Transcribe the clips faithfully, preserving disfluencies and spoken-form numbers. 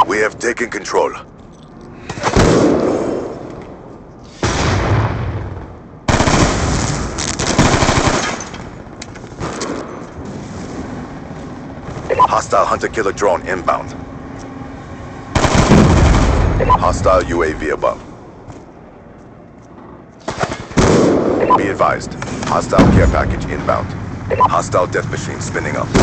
We have taken control. Hostile hunter-killer drone inbound. Hostile U A V above. Be advised. Hostile care package inbound. Hostile death machine spinning up.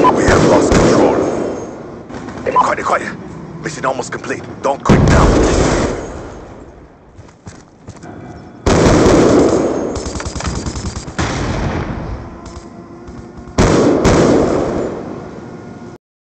Quiet, quiet. Mission almost complete. Don't quit now.